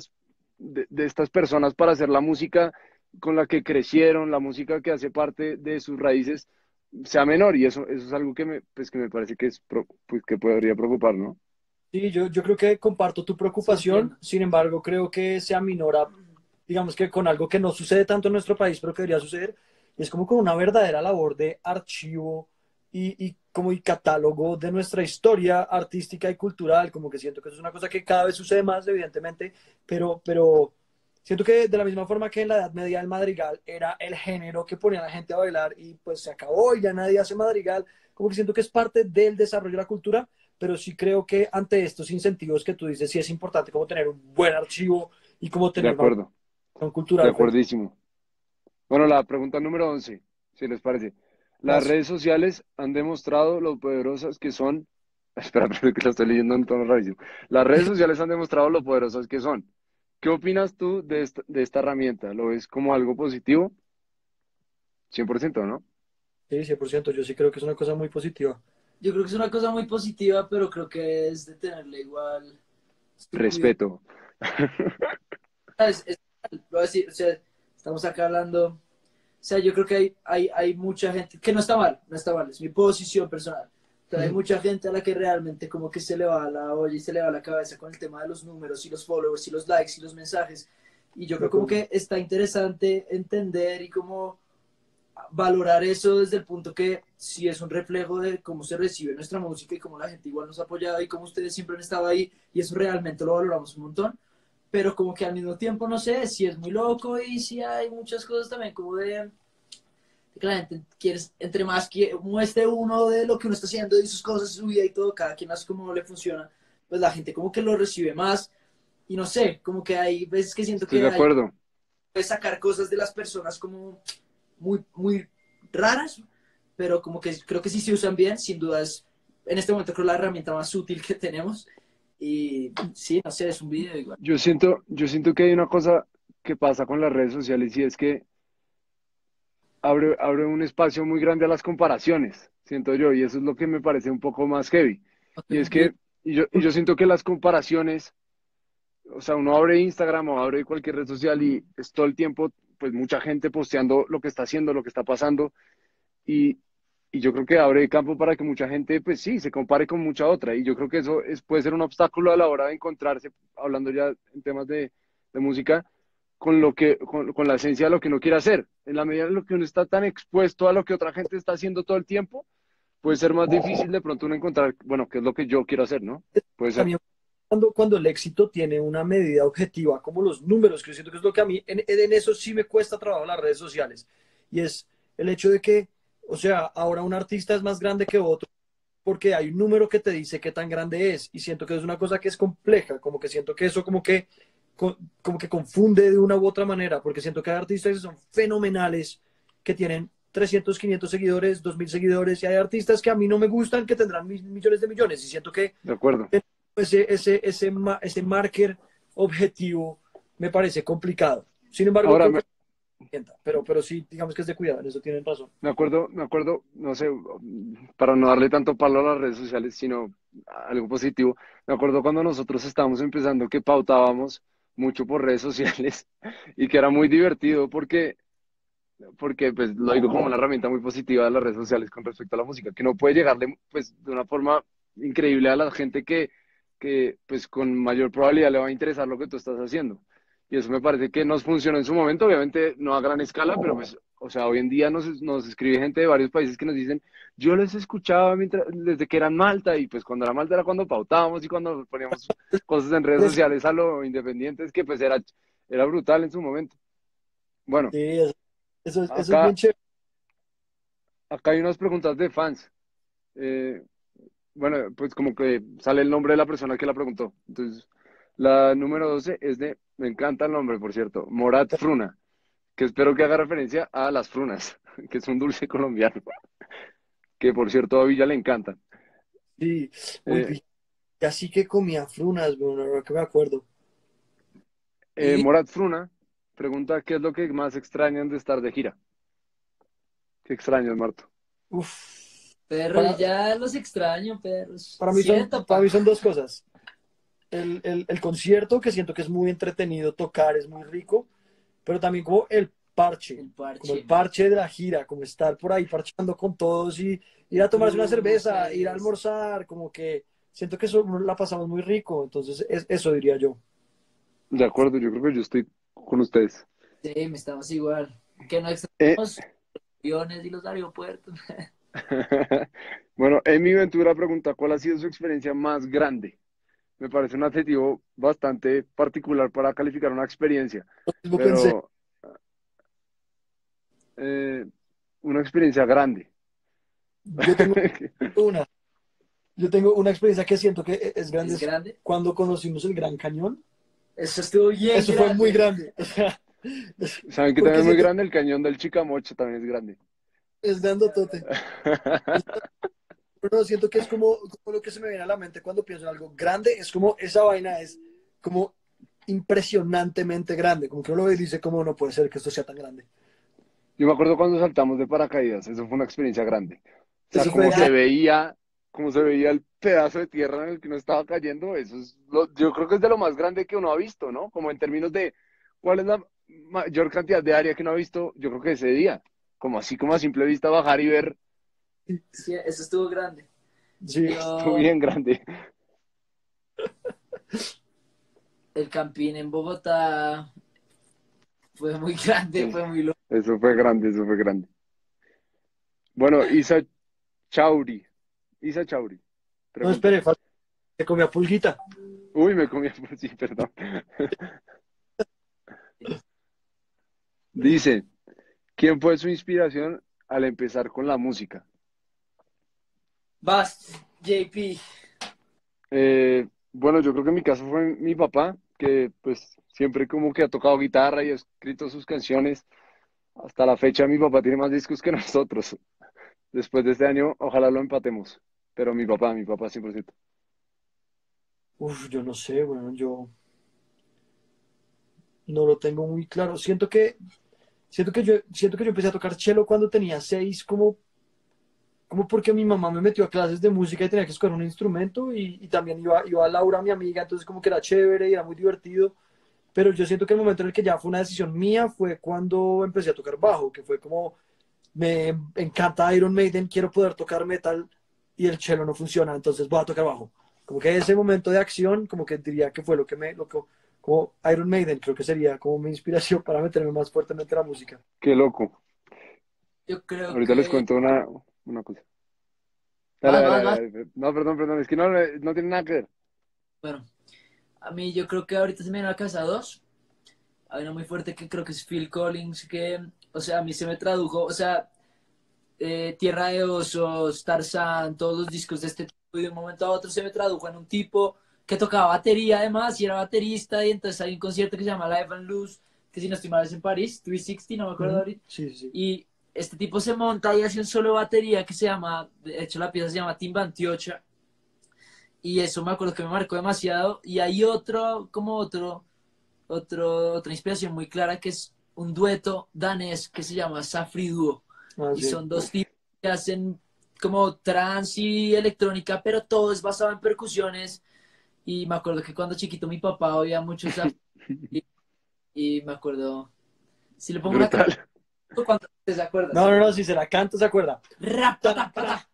de estas personas para hacer la música con la que crecieron, la música que hace parte de sus raíces, sea menor, y eso es algo pues, que me parece que, pues, que podría preocupar, ¿no? Sí, yo creo que comparto tu preocupación, sin embargo creo que se aminora, digamos que con algo que no sucede tanto en nuestro país, pero que debería suceder, y es como con una verdadera labor de archivo y como y catálogo de nuestra historia artística y cultural, como que siento que eso es una cosa que cada vez sucede más, evidentemente, pero siento que de la misma forma que en la Edad Media el madrigal era el género que ponía a la gente a bailar y pues se acabó y ya nadie hace madrigal, como que siento que es parte del desarrollo de la cultura, pero sí creo que ante estos incentivos que tú dices, sí es importante como tener un buen archivo y como De tener una acuerdo, producción de cultural. acuerdísimo. Bueno, la pregunta número 11, si les parece. Las Las- redes sociales han demostrado lo poderosas que son. Espera, pero que la estoy leyendo en tono rarísimo. Las redes sociales han demostrado lo poderosas que son. ¿Qué opinas tú de esta herramienta? ¿Lo ves como algo positivo? 100%, ¿no? Sí, 100%, yo sí creo que es una cosa muy positiva. Yo creo que es una cosa muy positiva, pero creo que es de tenerle igual su cuidado. Respeto. Lo voy a decir, o sea, estamos acá hablando, o sea, yo creo que hay mucha gente, que no está mal, no está mal, es mi posición personal, pero hay mucha gente a la que realmente como que se le va la olla y se le va la cabeza con el tema de los números y los followers y los likes y los mensajes, y yo creo como que está interesante entender y como valorar eso desde el punto que sí es un reflejo de cómo se recibe nuestra música y cómo la gente igual nos ha apoyado y cómo ustedes siempre han estado ahí y eso realmente lo valoramos un montón, pero como que al mismo tiempo no sé si es muy loco y si hay muchas cosas también como de que la gente quiere, entre más que muestre uno de lo que uno está haciendo y sus cosas, su vida y todo, cada quien hace como le funciona, pues la gente como que lo recibe más y no sé, como que hay veces que siento Estoy que de hay acuerdo. que sacar cosas de las personas como muy raras, pero como que creo que si se usan bien, sin duda es en este momento creo la herramienta más útil que tenemos y sí, no sé, es un video igual. Yo siento que hay una cosa que pasa con las redes sociales y es que abre un espacio muy grande a las comparaciones, siento yo, y eso es lo que me parece un poco más heavy. Y es Y que, y yo siento que las comparaciones, o sea, uno abre Instagram o abre cualquier red social y es todo el tiempo, pues mucha gente posteando lo que está haciendo, lo que está pasando, y, y yo creo que abre campo para que mucha gente, pues sí, se compare con mucha otra, y yo creo que eso puede ser un obstáculo a la hora de encontrarse, hablando ya en temas de música con con la esencia de lo que uno quiere hacer. En la medida en lo que uno está tan expuesto a lo que otra gente está haciendo todo el tiempo, puede ser más difícil de pronto uno encontrar, bueno, qué es lo que yo quiero hacer, ¿no? Puede ser. también cuando el éxito tiene una medida objetiva, como los números, que yo siento que es lo que a mí, en eso sí me cuesta trabajo en las redes sociales, y es el hecho de que, o sea, ahora un artista es más grande que otro, porque hay un número que te dice qué tan grande es, y siento que es una cosa que es compleja, como que siento que eso como que confunde de una u otra manera, porque siento que hay artistas que son fenomenales, que tienen 300 500 seguidores, 2000 seguidores, y hay artistas que a mí no me gustan, que tendrán millones de millones, y siento que De acuerdo. ese marker objetivo me parece complicado. Sin embargo, Ahora, creo que pero sí, digamos que es de cuidado, en eso tienen razón. Me acuerdo, no sé, para no darle tanto palo a las redes sociales, sino algo positivo. Me acuerdo cuando nosotros estábamos empezando que pautábamos mucho por redes sociales y que era muy divertido porque pues lo digo como una herramienta muy positiva de las redes sociales con respecto a la música, que no puede llegarle pues de una forma increíble a la gente que pues con mayor probabilidad le va a interesar lo que tú estás haciendo. Y eso me parece que nos funcionó en su momento, obviamente no a gran escala, pero pues, o sea, hoy en día nos escribe gente de varios países que nos dicen, yo les escuchaba desde que eran Malta, y pues cuando era Malta era cuando pautábamos y cuando poníamos cosas en redes Pues, sociales a lo independientes, que pues era brutal en su momento. Bueno, sí, eso es bien acá, chévere. acá hay unas preguntas de fans. Eh, bueno, pues como que sale el nombre de la persona que la preguntó. Entonces, la número 12 es me encanta el nombre, por cierto, Morat Fruna, que espero que haga referencia a las frunas, que es un dulce colombiano, que por cierto a Villa le encantan. Sí, Eh, uy, casi que comía frunas, bueno, ahora que me acuerdo. Y Morat Fruna pregunta qué es lo que más extrañan de estar de gira. ¿Qué extrañas, Marto? Uf, perros, para, ya los extraño, perros. Siento, para pa. mí son dos cosas. El concierto, que siento que es muy entretenido tocar, es muy rico, pero también El como el parche. parche de la gira, como estar por ahí parchando con todos y ir a tomarse una cerveza, ir a Cruces. almorzar, como que siento que eso la pasamos muy rico, entonces eso diría yo. De acuerdo, yo creo que yo estoy con ustedes. Sí, me estamos igual. Que no Eh, extrañamos aviones y los aeropuertos. bueno, Emi Ventura pregunta, ¿cuál ha sido su experiencia más grande? Me parece un adjetivo bastante particular para calificar una experiencia, Lo mismo pensé, pero eh, una experiencia grande. yo tengo una, yo tengo una experiencia que siento que es grande, ¿Es es grande? cuando conocimos el Gran Cañón, Eso estuvo bien eso fue muy grande. grande, o sea, ¿Saben que también porque es muy siento grande? El cañón del Chicamocha también es grande. que es grandotote. Pero no, siento que es como lo que se me viene a la mente cuando pienso en algo grande, es como esa vaina es como impresionantemente grande, como que uno lo ve y dice, ¿cómo no puede ser que esto sea tan grande? Yo me acuerdo cuando saltamos de paracaídas, eso fue una experiencia grande. O sea, Eso fue cómo se veía el pedazo de tierra en el que uno estaba cayendo, eso es yo creo que es de lo más grande que uno ha visto, ¿no? Como en términos de cuál es la mayor cantidad de área que uno ha visto, yo creo que ese día, como así como a simple vista bajar y ver, Sí, eso estuvo grande. sí, estuvo Yo, bien grande. el Campín en Bogotá fue muy grande, Sí, fue muy loco. eso fue grande, eso fue grande. Bueno, Chauri, Isa Chauri, no pregunta. espere, se comía pulguita. Uy, me comí, sí, perdón. Dice, ¿quién fue su inspiración al empezar con la música? Vas, JP. Bueno, yo creo que en mi caso fue mi papá, que pues siempre como que ha tocado guitarra y ha escrito sus canciones. Hasta la fecha mi papá tiene más discos que nosotros. Después de este año, ojalá lo empatemos. Pero mi papá 100%. Uf, yo no sé, bueno, yo no lo tengo muy claro. Siento que yo empecé a tocar cello cuando tenía 6, como porque mi mamá me metió a clases de música y tenía que escoger un instrumento y también iba Laura, mi amiga, entonces como que era chévere y era muy divertido. Pero yo siento que el momento en el que ya fue una decisión mía fue cuando empecé a tocar bajo, que fue como, me encanta Iron Maiden, quiero poder tocar metal y el cello no funciona, entonces voy a tocar bajo. Como que ese momento de acción, como que diría que fue como Iron Maiden, creo que sería como mi inspiración para meterme más fuertemente en la música. Qué loco. Yo creo Ahorita les que... cuento una cosa. Dale, Vas, dale, vas, dale, vas. dale. No, perdón, perdón. Es que no, no tiene nada que ver. Bueno, a mí yo creo que ahorita se me viene a la casa dos. Hay una muy fuerte que creo que es Phil Collins, que, o sea, a mí se me tradujo, o sea, Tierra de Osos, Tarzán, todos los discos de este tipo, y de un momento a otro se me tradujo en un tipo que tocaba batería además, y era baterista, y entonces hay un concierto que se llama Live and Loose, que si no estoy mal es en París, 360, no me acuerdo Ujú. ahorita, Sí, sí, sí. y este tipo se monta y hace un solo de batería que se llama, de hecho la pieza se llama Timba Antiocha, y eso me acuerdo que me marcó demasiado, y hay otra inspiración muy clara que es un dueto danés que se llama Safri Duo. Ah, Y sí. son dos tipos que hacen como trance y electrónica, pero todo es basado en percusiones. Y me acuerdo que cuando chiquito mi papá oía mucho Safri y me acuerdo, si le pongo una Brutal. canción, ¿cuánto se acuerda? No, no, no, si se la canta, se acuerda. Rapatapata,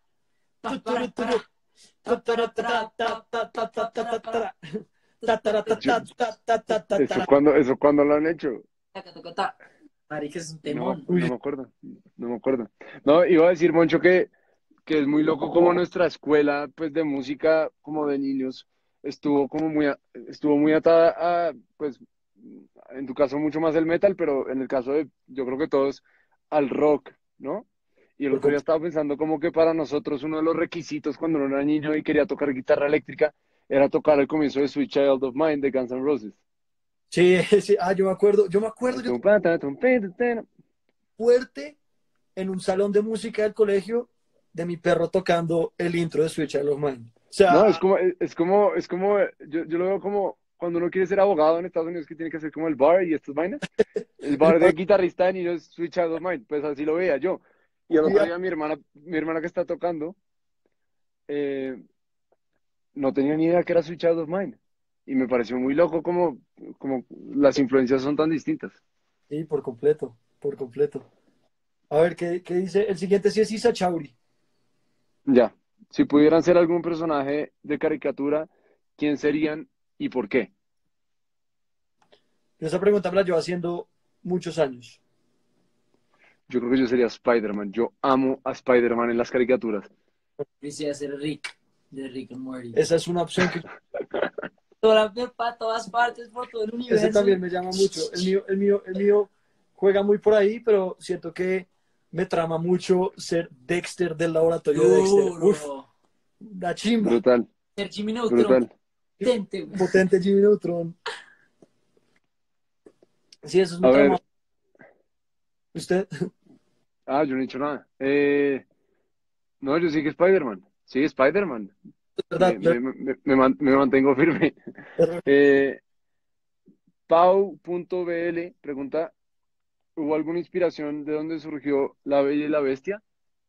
Eso cuando lo han hecho. marica, es un No, temón. no me acuerdo. No me acuerdo. No, iba a decir, Moncho, que es muy loco como nuestra escuela, pues, de música, como de niños, estuvo muy atada a, pues, en tu caso mucho más el metal, pero en el caso de, yo creo que todos, al rock, ¿no? Y el Por otro día completo. estaba pensando como que para nosotros uno de los requisitos cuando uno era niño y quería tocar guitarra eléctrica era tocar el comienzo de Sweet Child of Mine de Guns N' Roses. Sí, sí, yo Tum, pa, ta, tum, pe, ta, ta. fuerte en un salón de música del colegio de mi perro tocando el intro de Sweet Child of Mine. O No, sea, yo lo veo como cuando uno quiere ser abogado en Estados Unidos que tiene que hacer como el bar y estas vainas. El el bar de guitarrista de niños Sweet Child of Mine, pues así lo veía yo. Y el otro día mi hermana que está tocando, eh, no tenía ni idea que era Sweet Child of Mine. Y me pareció muy loco como las influencias son tan distintas. sí, por completo, por completo. A ver, ¿qué dice? El siguiente sí es Isa Chauri. Ya, si pudieran ser algún personaje de caricatura, ¿quién serían y por qué? Esa pregunta me la llevo haciendo muchos años. Yo creo que yo sería Spider-Man. Yo amo a Spider-Man en las caricaturas. Quisiera ser Rick, de Rick and Morty. Esa es una opción que Para todas partes, por todo el ese universo. también me llama mucho. El mío juega muy por ahí, pero siento que me trama mucho ser Dexter del laboratorio de Dexter. Uf, Duro. la chimba. Brutal, Ser Jimmy Neutron, brutal. potente, güey. Potente Jimmy Neutron. Sí, eso es A mi trama. ver, ¿Usted? yo no he dicho nada. No, yo sí que Spider-Man. Sí, Spider-Man. ¿Verdad? Me mantengo firme. Eh, Pau.bl pregunta, ¿hubo alguna inspiración de dónde surgió La Bella y la Bestia?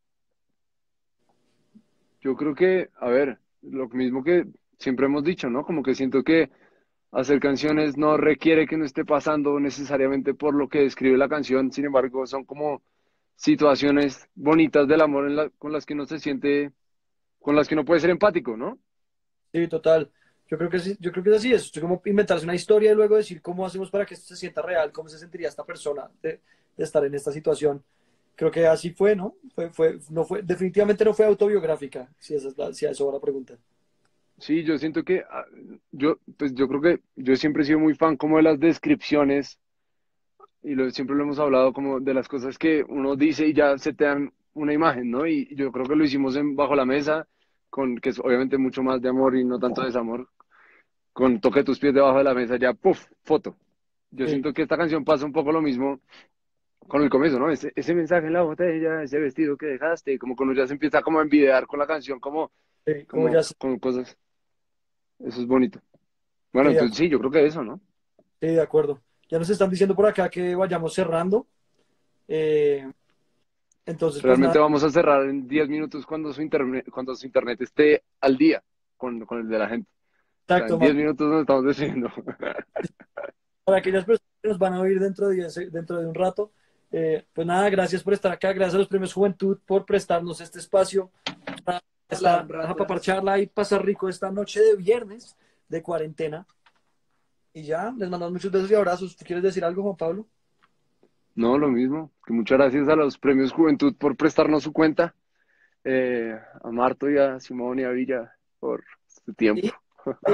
Yo creo que, a ver, lo mismo que siempre hemos dicho, ¿no? Como que siento que hacer canciones no requiere que no esté pasando necesariamente por lo que describe la canción, sin embargo, son como situaciones bonitas del amor con las que uno se siente, con las que uno puede ser empático, ¿no? Sí, total. Yo creo que sí, yo creo que es así. Es como inventarse una historia y luego decir cómo hacemos para que esto se sienta real, cómo se sentiría esta persona de estar en esta situación. Creo que así fue, ¿no? Definitivamente no fue autobiográfica, si a eso va la pregunta. Sí, yo siento que, pues yo creo que yo siempre he sido muy fan como de las descripciones y siempre lo hemos hablado como de las cosas que uno dice y ya se te dan una imagen, ¿no? Y yo creo que lo hicimos en Bajo la Mesa, que es obviamente mucho más de amor y no tanto desamor, con Toque tus pies debajo de la mesa, ya, ¡puf! Foto. Yo Sí, siento que esta canción pasa un poco lo mismo con el comienzo, ¿no? Ese mensaje en la botella, ese vestido que dejaste, como cuando ya se empieza como a envidiar con la canción, sí, como ya sé. con cosas. Eso es bonito. Bueno, Sí, entonces sí, yo creo que eso, ¿no? sí, de acuerdo. Ya nos están diciendo por acá que vayamos cerrando. Eh, entonces, pues nada, Realmente vamos a cerrar en 10 minutos cuando su internet esté al día con el de la gente. O sea, exacto, en más 10 minutos nos estamos decidiendo. para aquellas personas que nos van a oír dentro de un rato. Pues nada, gracias por estar acá, gracias a los Premios Juventud por prestarnos este espacio para, Hablar un rato. para charla y pasar rico esta noche de viernes de cuarentena. Y ya, les mandamos muchos besos y abrazos. ¿Tú quieres decir algo, Juan Pablo? No, lo mismo. Que muchas gracias a los Premios Juventud por prestarnos su cuenta. A Marto y a Simón y a Villa por su tiempo. Sí.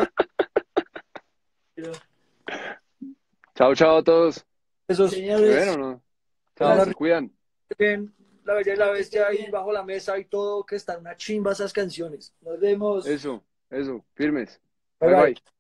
Chao, chao a todos. Besos. Señores, Bueno, no. Chao, Gracias. se cuidan. Bien, La Bella y la Bestia ahí bajo la mesa y todo, que están una chimba esas canciones. Nos vemos. Eso, firmes. Bye Bye, bye. bye.